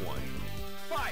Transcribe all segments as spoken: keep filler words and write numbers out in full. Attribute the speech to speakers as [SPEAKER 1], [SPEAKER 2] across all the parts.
[SPEAKER 1] one. Fight!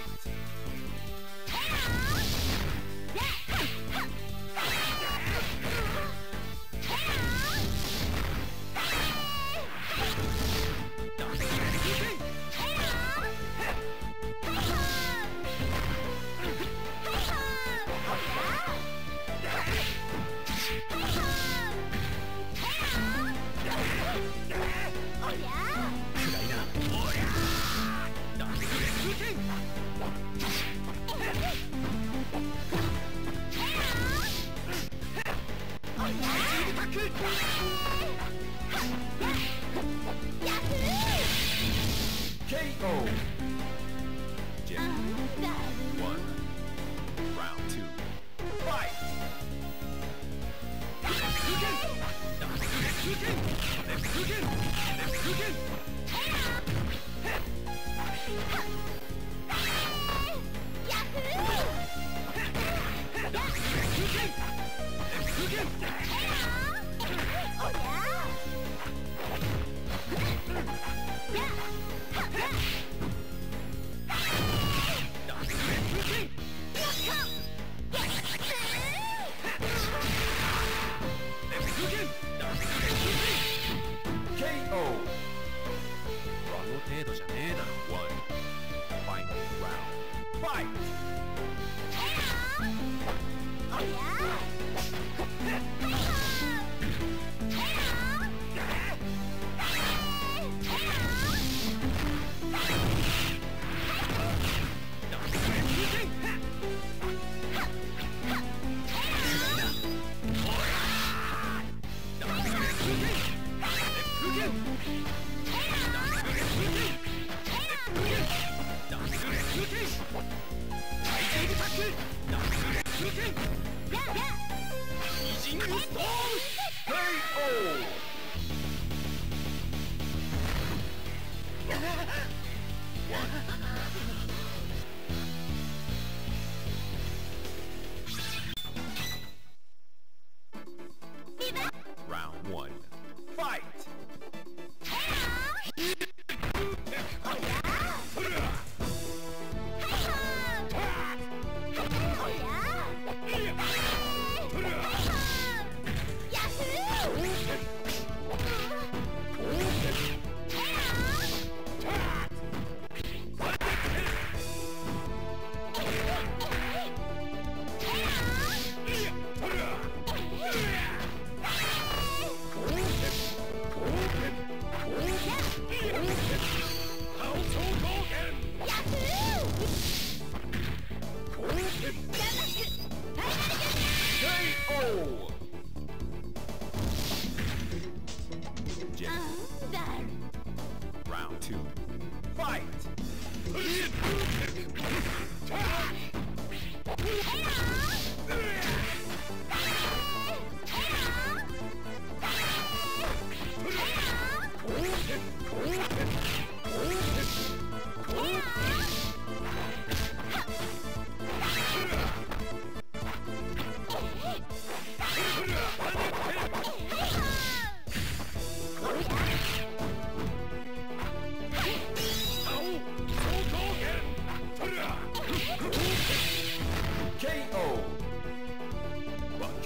[SPEAKER 1] K O. Jim. One. Round two. Fight! K O. あの程度じゃねえだろ。One. Final round. Fight! Round one. Fight! Round two. Fight! K O. One.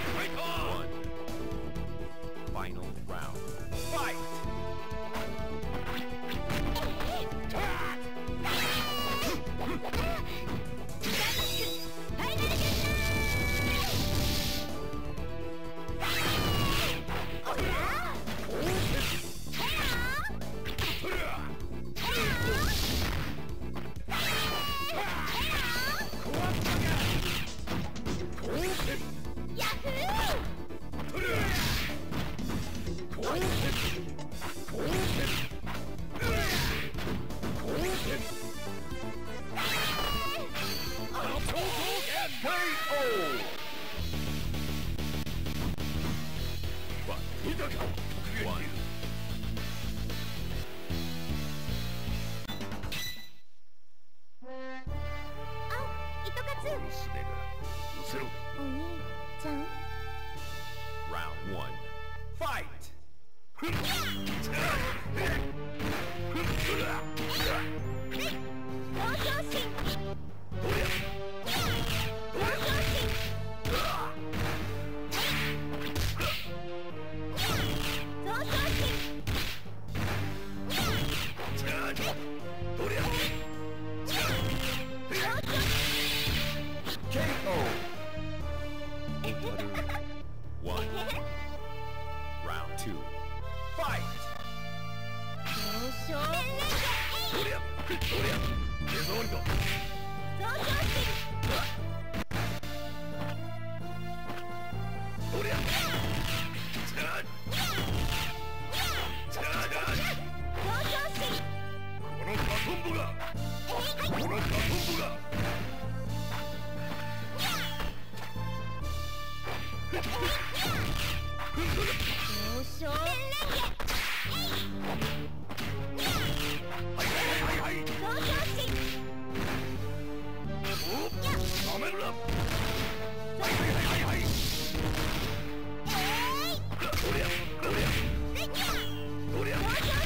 [SPEAKER 1] Final round. Fight! One.
[SPEAKER 2] ちゃん
[SPEAKER 1] Round one. Fight! ケーオー One. Round two. Fight!
[SPEAKER 2] 上昇
[SPEAKER 1] おりゃおりゃ手触りだ
[SPEAKER 2] 上昇
[SPEAKER 1] おりゃチャーチャーこのバトンボがこのバトンボが
[SPEAKER 2] 上昇
[SPEAKER 1] はいはいはいはい
[SPEAKER 2] 上昇し
[SPEAKER 1] おっなめるなはいはいはいはいはいおりゃおりゃおりゃ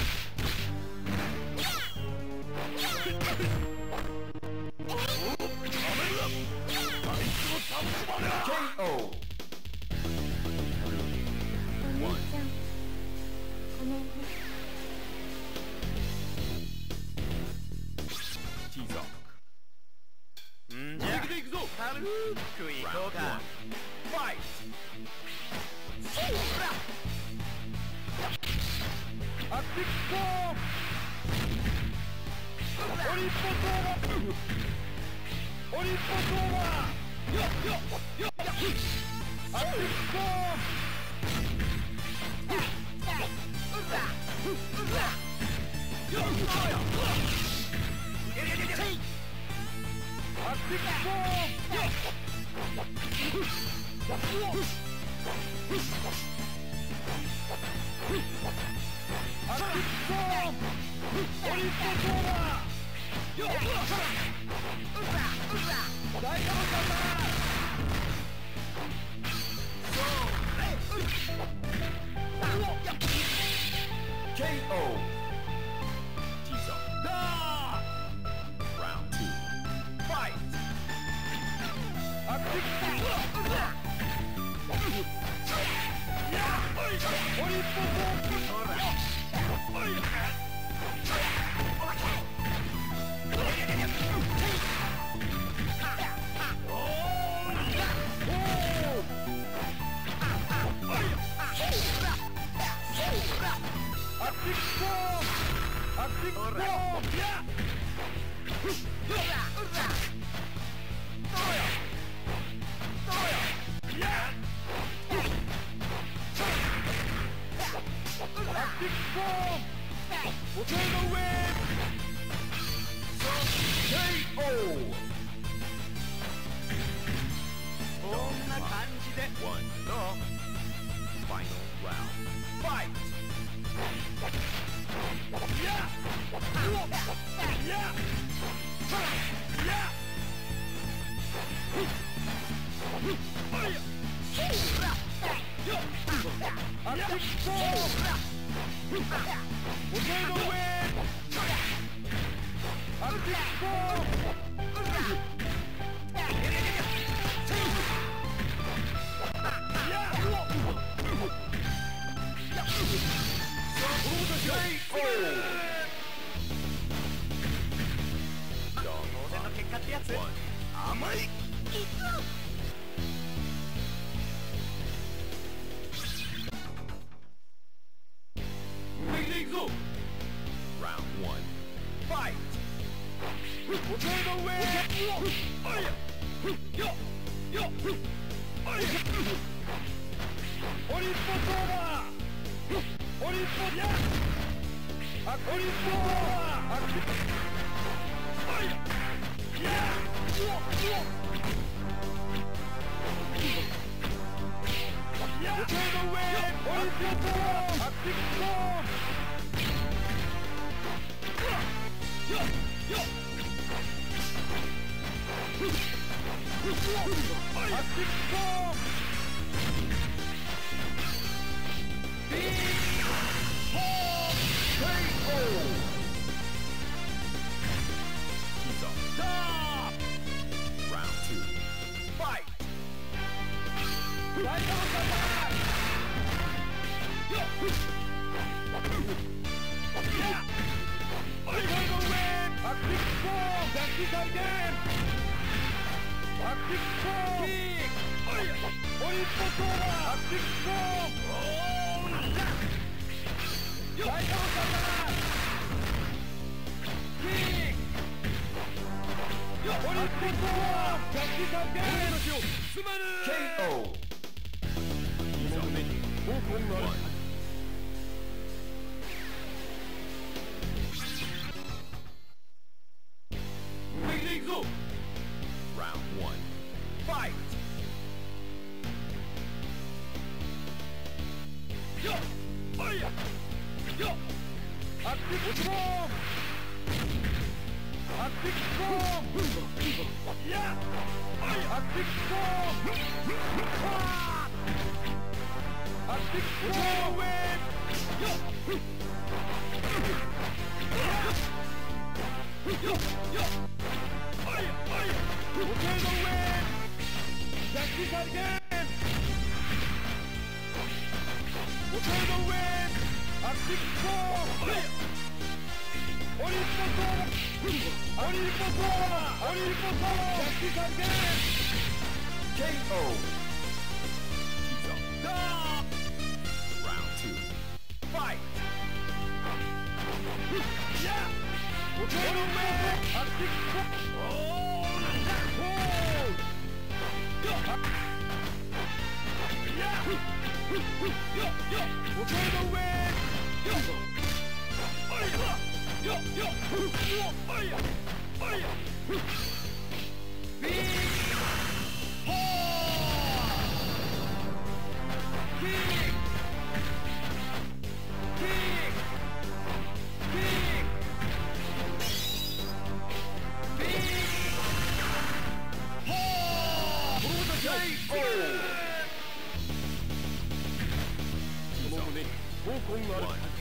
[SPEAKER 1] ケーオー
[SPEAKER 2] お姉ちゃんごめんね
[SPEAKER 1] ティーザーんじゃあ行くぞ軽く行こうかファイトアクティブコーンオリンポソーバオリンポソーバよっよっよっアクティブコーンよっアクティブコーンよっアクティブコーンオリンポソーバよっ大丈夫かなケーオー T-Zone Round two Fight Activeオリンポソーバ
[SPEAKER 3] 撃再現バッキックキックオリッポソーバーバッキックコーン最後の魚キックオリッポソーバー逆撃再現すまぬ
[SPEAKER 1] ケーオー
[SPEAKER 3] その目に方向がある敵で行くぞ
[SPEAKER 1] Round one.
[SPEAKER 3] Fight! Yo! Oh yeah! Yo! Active bomb! Active bomb! Yeah! Oh yeah! Active bomb! Ah! Active bomb! Win! Yo! Yo! Yo! Oh yeah! Oh yeah! Okay, the win! Jackie again! Okay, the win! Active four! Olimpo Sora! Olimpo Sora! Olimpo Sora! Jackie again!
[SPEAKER 1] K O.
[SPEAKER 3] Stop!
[SPEAKER 1] Round two.
[SPEAKER 3] Fight! Yeah! Okay, the win! Active four! Oh! Okay, the win! Yo! Yo! Yo! Big Kick! Kick! Kick! Big
[SPEAKER 1] K O.
[SPEAKER 3] その胸に闘魂がある。